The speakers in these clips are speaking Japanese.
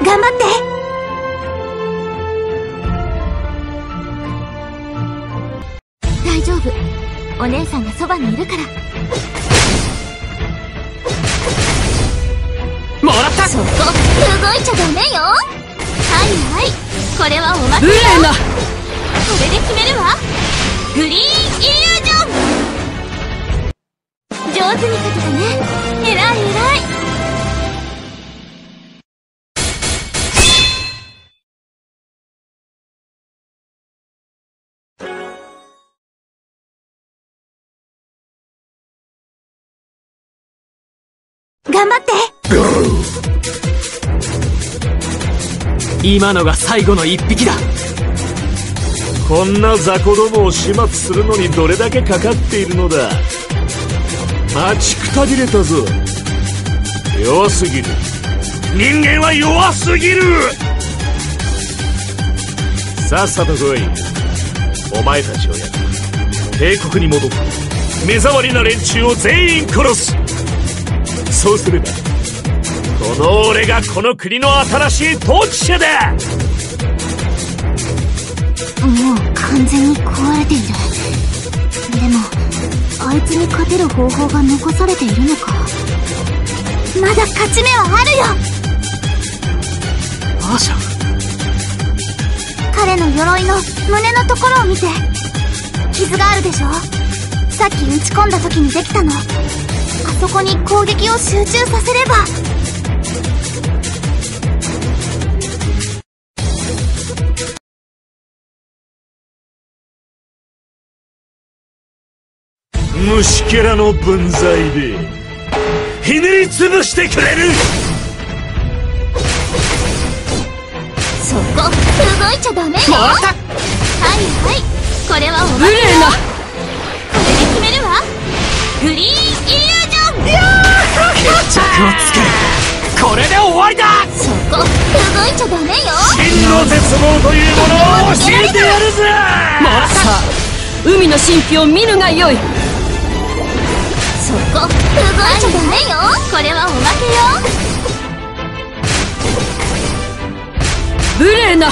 頑張って。大丈夫、お姉さんがそばにいるから。 もらった。 そこ動いちゃダメよ。はいはい、これはおまけよ。 無礼な。 これで決めるわ。グリーンイリュージョン。上手に勝てたね。偉い偉い。頑張って。 今のが最後の一匹だ。 こんな雑魚どもを始末するのにどれだけかかっているのだ。待ちくたびれたぞ。弱すぎる。人間は弱すぎる。さっさと来い。お前たちをやる。帝国に戻って目障りな連中を全員殺す。そうすればこの俺がこの国の新しい統治者だ。 もう完全に壊れている。でもあいつに勝てる方法が残されているのか。まだ勝ち目はあるよ。 アーシャ、 彼の鎧の胸のところを見て。傷があるでしょ。さっき打ち込んだ時にできたの。あそこに攻撃を集中させれば。 虫けらの分際でひねりつぶしてくれる。 そこ動いちゃダメよ。 もらった。 はいはい、これはおまけよ。 無礼な。 これで決めるわ。グリーンイリュージョン。 決着をつける。これで終わりだ。 そこ動いちゃダメよ。 真の絶望というものを教えてやるぜ。 もらった。さあ、海の神秘を見るがよい。 そこ動いちゃダメよ。これはおまけよ。 無礼な。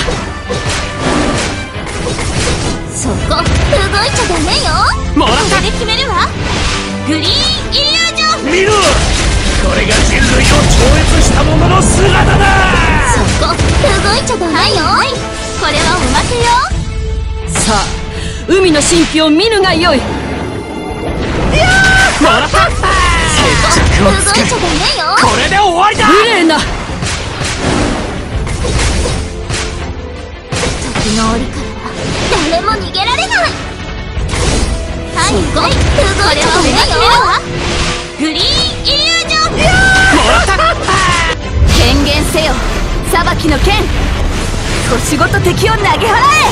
そこ動いちゃダメよ。 もらった。 これで決めるわ。グリーンイリュージョン。 見ろ、これが人類を超越した者の姿だ。 そこ動いちゃダメよ。これはおまけよ。 さあ、海の神秘を見るがよい。もらった。決着をつける。 動いちゃダメよ。 これで終わりだ。無礼な。 時の檻からは誰も逃げられない。はいはい、これはおまけよ。グリーンイリュージョン。 もらった。権限せよ、裁きの剣。腰ごと敵を投げ払え。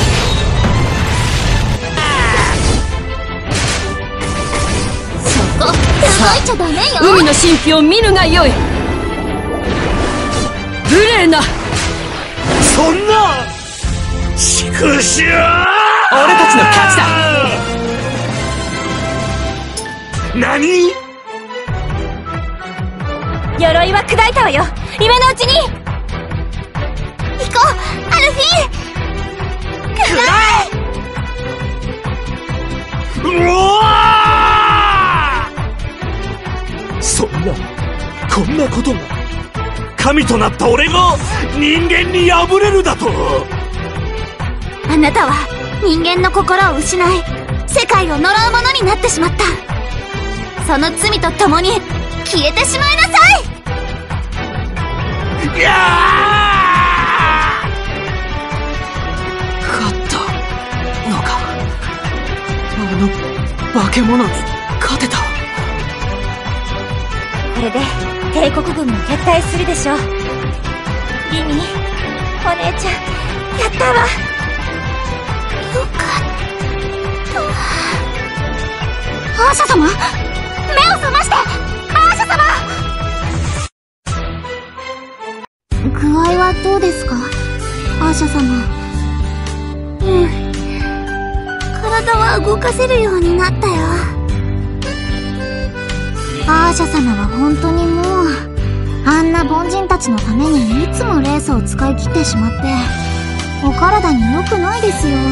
そこ動いちゃダメよ。 海の神秘を見るがよい。無礼な。 そんな畜生。 俺たちの勝ちだ。 何？ 鎧は砕いたわよ、今のうちに。行こう、アルフィー。 うわー！こんなことが神となった俺が人間に敗れるだと。 あなたは人間の心を失い世界を呪うものになってしまった。その罪とともに消えてしまいなさい。 いや勝ったのか。あの化け物に勝てた。 これで帝国軍も撤退するでしょう。リミ、お姉ちゃん、やったわ。よかった。アーシャ様、目を覚まして。アーシャ様。具合はどうですか、アーシャ様。体は動かせるようになったよ。アーシャ様は本当にもうあんな凡人たちのためにいつもレースを使い切ってしまって、お体に良くないですよ。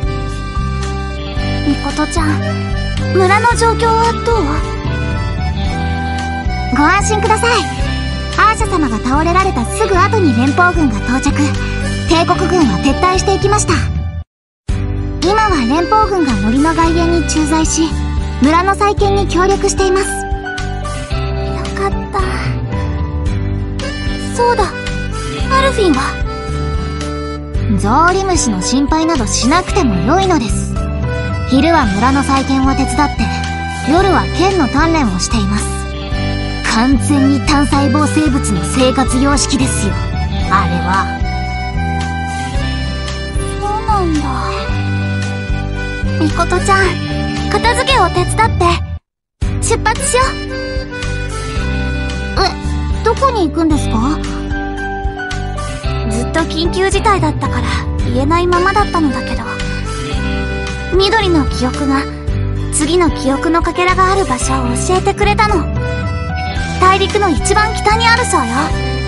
みことちゃん、村の状況はどう？ご安心ください。アーシャ様が倒れられたすぐ後に連邦軍が到着。帝国軍は撤退していきました。今は連邦軍が森の外縁に駐在し、村の再建に協力しています。よかった。そうだ、アルフィンは？ゾウリムシの心配などしなくても良いのです。昼は村の再建を手伝って、夜は剣の鍛錬をしています。完全に単細胞生物の生活様式ですよ、あれは。そうなんだ。みことちゃん、片付けを手伝って出発しよう。どこに行くんですか？ずっと緊急事態だったから言えないままだったのだけど、緑の記憶が次の記憶のかけらがある場所を教えてくれたの。大陸の一番北にあるそうよ。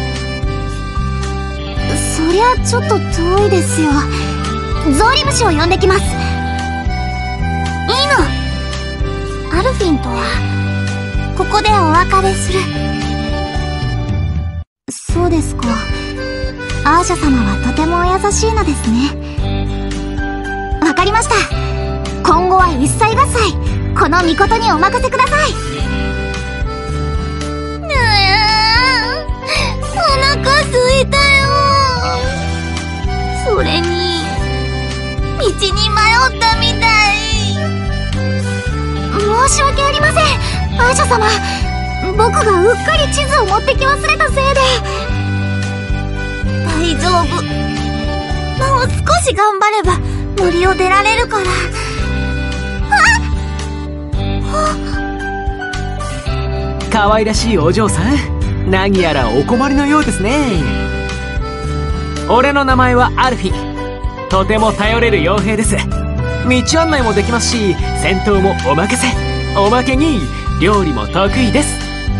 そりゃちょっと遠いですよ。ゾウリムシを呼んできます。いいの。アルフィンとはここでお別れする。そうですか。アーシャ様はとてもお優しいのですね。わかりました。今後は一切合切この御事にお任せください。お腹すいたよ。それに道に迷ったみたい。申し訳ありません、アーシャ様。僕がうっかり地図を持ってき忘れたせいで。大丈夫。もう少し頑張れば森を出られるから。 可愛らしいお嬢さん、何やらお困りのようですね。俺の名前はアルフィン。とても頼れる傭兵です。道案内もできますし、戦闘もお任せ。おまけに料理も得意です。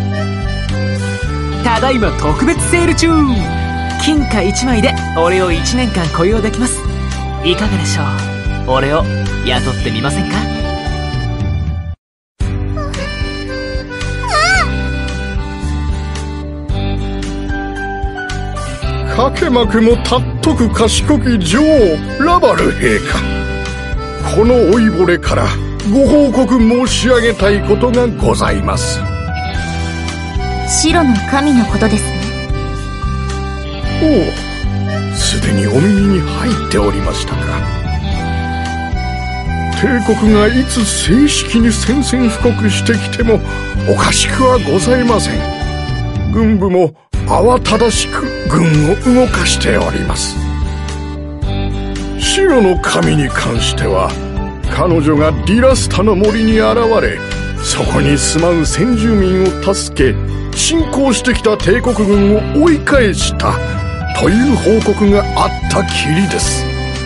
ただいま特別セール中。金貨1枚で俺を1年間雇用できます。いかがでしょう？俺を雇ってみませんか？ かけまくもたっとく賢き女王ラバル陛下、この老いぼれからご報告申し上げたいことがございます。 白の神のことですね。 おお、すでにお耳に入っておりましたか。帝国がいつ正式に宣戦布告してきてもおかしくはございません。軍部も慌ただしく軍を動かしております。白の神に関しては、彼女がディラスタの森に現れ、そこに住まう先住民を助け、侵攻してきた帝国軍を追い返したという報告があったきりです。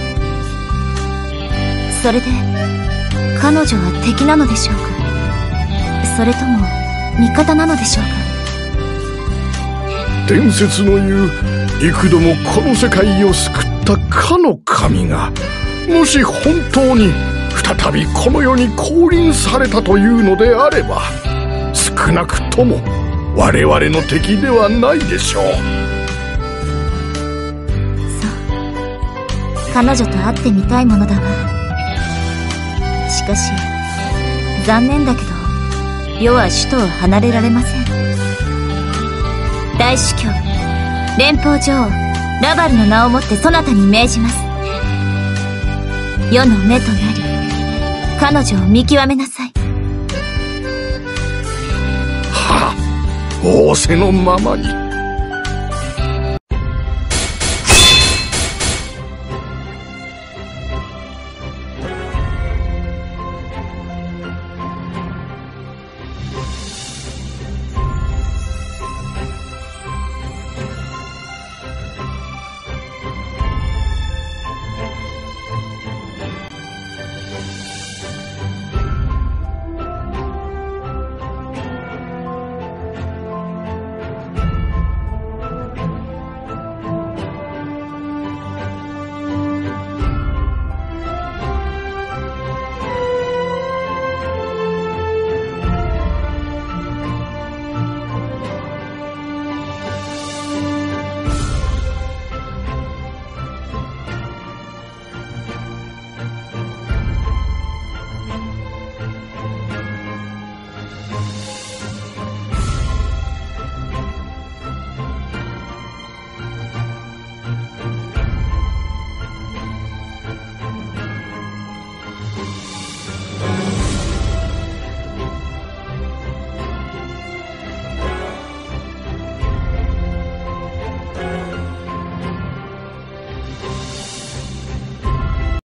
それで彼女は敵なのでしょうか、それとも味方なのでしょうか。 伝説の言う幾度もこの世界を救ったかの神が、もし本当に再びこの世に降臨されたというのであれば、少なくとも我々の敵ではないでしょう。 そう、彼女と会ってみたいものだわ。しかし残念だけど世は首都を離れられません。大主教、連邦女王ラバルの名をもってそなたに命じます。世の目となり彼女を見極めなさい。 はあ、仰せのままに。